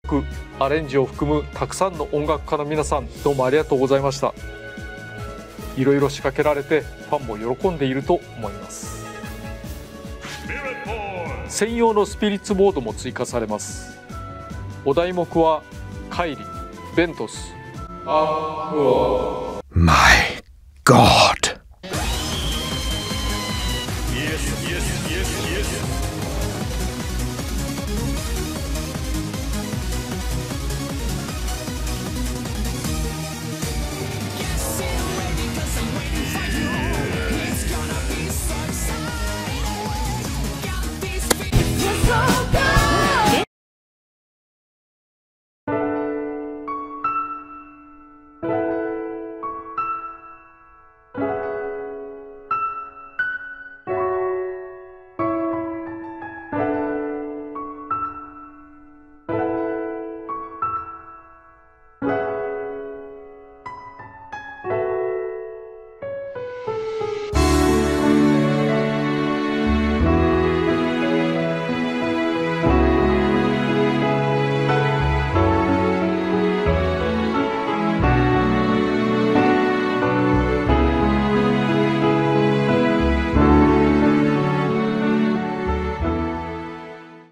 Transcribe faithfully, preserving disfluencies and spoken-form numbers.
クアレンジを含むたくさんの音楽家の皆さん、どうもありがとうございました。いろいろ仕掛けられてファンも喜んでいると思います。専用のスピリッツボードも追加されます。お題目はカイリ、ベントス、アクア、マイ